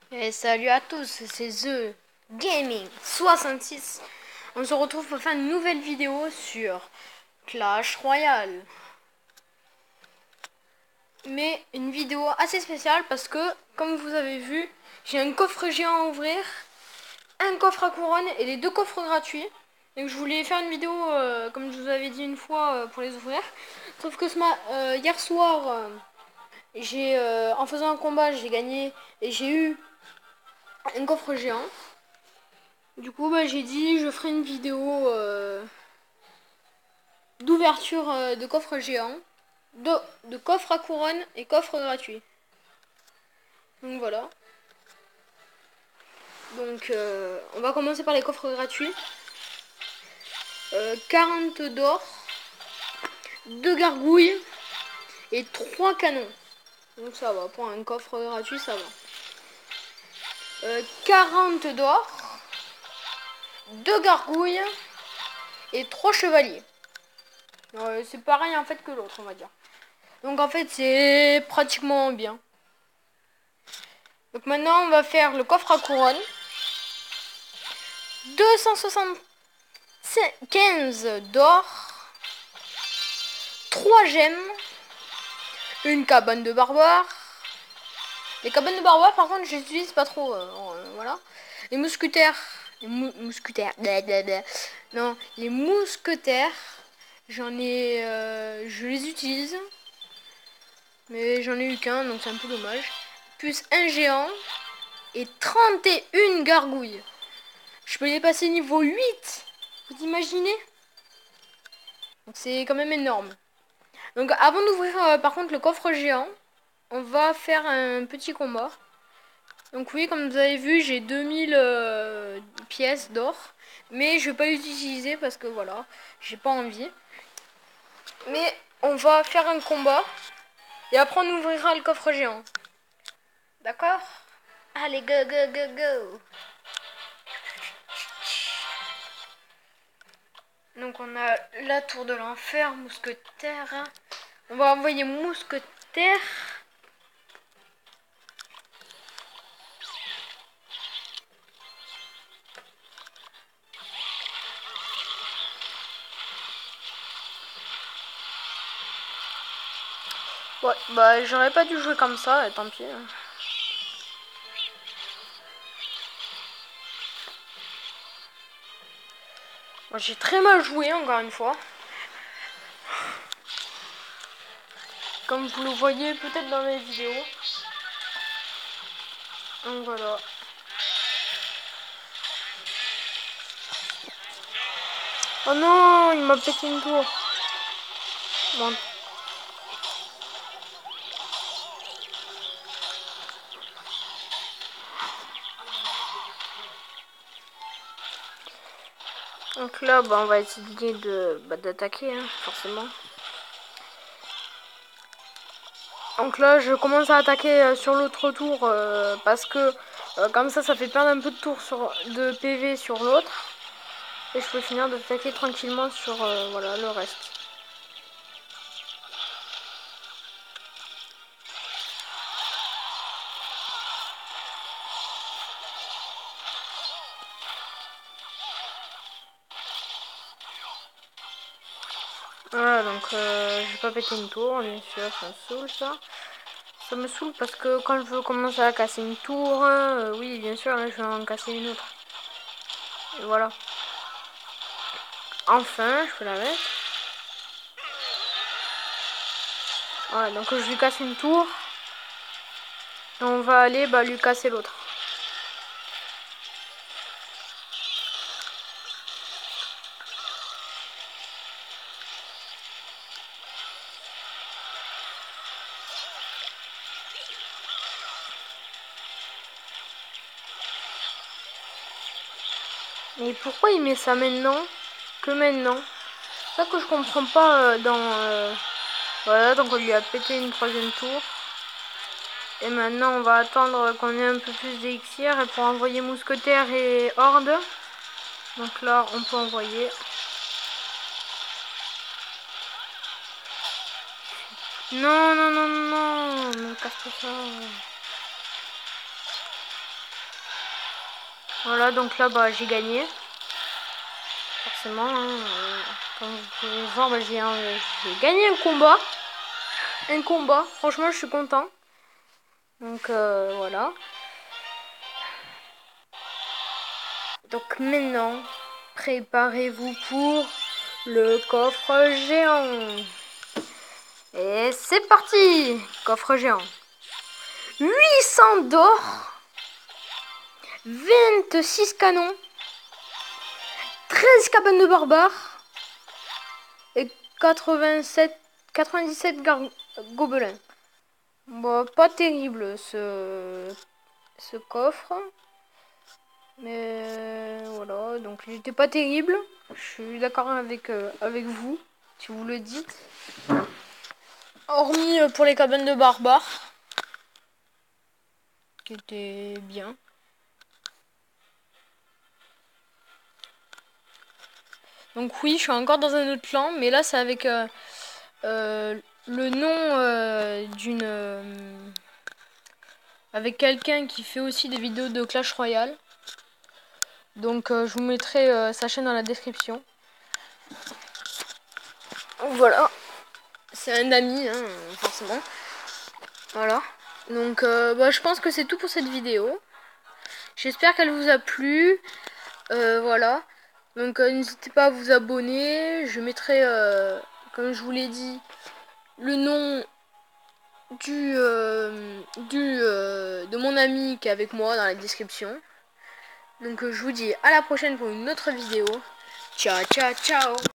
Et salut à tous, c'est The Gaming 66. On se retrouve pour faire une nouvelle vidéo sur Clash Royale. Mais une vidéo assez spéciale parce que, comme vous avez vu, j'ai un coffre géant à ouvrir, un coffre à couronne et les deux coffres gratuits. Donc je voulais faire une vidéo, comme je vous avais dit une fois, pour les ouvrir. Sauf que hier soir, en faisant un combat, j'ai gagné et j'ai eu un coffre géant. Du coup, j'ai dit je ferai une vidéo d'ouverture de coffre géant, de coffre à couronne et coffre gratuit. Donc voilà. Donc on va commencer par les coffres gratuits. 40 d'or, 2 gargouilles et 3 canons. Donc ça va, pour un coffre gratuit ça va. 40 d'or, 2 gargouilles et 3 chevaliers. C'est pareil en fait que l'autre on va dire. Donc en fait c'est pratiquement bien. Donc maintenant on va faire le coffre à couronne. 275 d'or, 3 gemmes, une cabane de barbare. Les cabanes de barbare par contre je n'utilise pas trop. Voilà. Les mousquetaires. Mousquetaires. Non, les mousquetaires. Je les utilise. Mais j'en ai eu qu'un donc c'est un peu dommage. Plus un géant et 31 gargouilles. Je peux les passer niveau 8. Vous imaginez? Donc c'est quand même énorme. Donc avant d'ouvrir par contre le coffre géant, on va faire un petit combat. Donc oui, comme vous avez vu, j'ai 2000 pièces d'or. Mais je vais pas les utiliser parce que voilà, j'ai pas envie. Mais on va faire un combat. Et après on ouvrira le coffre géant. D'accord? Allez, go, go, go, go! Donc on a la tour de l'enfer, mousquetaire. On va envoyer mousquetaire. Ouais, j'aurais pas dû jouer comme ça, tant pis. Bon, j'ai très mal joué, encore une fois. Comme vous le voyez peut-être dans mes vidéos. Donc voilà. Oh non, il m'a pété une tour. Bon. Donc là, on va essayer d'attaquer, hein, forcément. Donc là, je commence à attaquer sur l'autre tour parce que comme ça fait perdre un peu de tour de PV sur l'autre. Et je peux finir d'attaquer tranquillement sur voilà, le reste. Voilà, donc je vais pas péter une tour, bien sûr, ça me saoule ça. Ça me saoule parce que quand je veux commencer à casser une tour, oui, bien sûr, là, je vais en casser une autre. Et voilà. Enfin, je peux la mettre. Voilà, donc je lui casse une tour. Et on va aller lui casser l'autre. Mais pourquoi il met ça maintenant? Que maintenant? C'est ça que je comprends pas voilà, donc on lui a pété une troisième tour. Et maintenant on va attendre qu'on ait un peu plus d'élixir et pour envoyer mousquetaire et horde. Donc là on peut envoyer. Non, non, non, non, ne casse pas ça. Voilà, donc là, bah, j'ai gagné. Forcément, hein, comme vous pouvez voir, bah, j'ai gagné un combat. Franchement, je suis content. Donc, voilà. Donc maintenant, préparez-vous pour le coffre géant. Et c'est parti! Coffre géant. 800 d'or, 26 canons, 13 cabanes de barbares et 97 gobelins. Bon, pas terrible ce coffre. Mais voilà, donc il n'était pas terrible. Je suis d'accord avec vous, si vous le dites. Hormis pour les cabanes de barbares, qui étaient bien. Donc oui, je suis encore dans un autre clan, mais là c'est avec le nom avec quelqu'un qui fait aussi des vidéos de Clash Royale. Donc je vous mettrai sa chaîne dans la description. Voilà. C'est un ami, hein, forcément. Voilà. Donc bah, je pense que c'est tout pour cette vidéo. J'espère qu'elle vous a plu. Voilà. Donc n'hésitez pas à vous abonner. Je mettrai, comme je vous l'ai dit, le nom de mon ami qui est avec moi dans la description. Donc je vous dis à la prochaine pour une autre vidéo. Ciao, ciao, ciao.